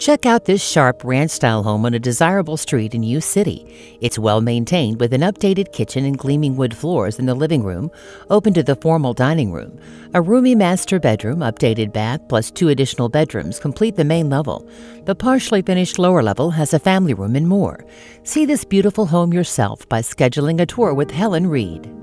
Check out this sharp ranch-style home on a desirable street in U City. It's well-maintained with an updated kitchen and gleaming wood floors in the living room, open to the formal dining room. A roomy master bedroom, updated bath, plus 2 additional bedrooms complete the main level. The partially finished lower level has a family room and more. See this beautiful home yourself by scheduling a tour with Helen Reid.